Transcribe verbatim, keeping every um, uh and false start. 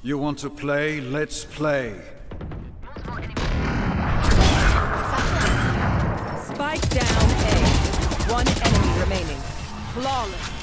You want to play? Let's play. Spike down A. One enemy remaining. Flawless.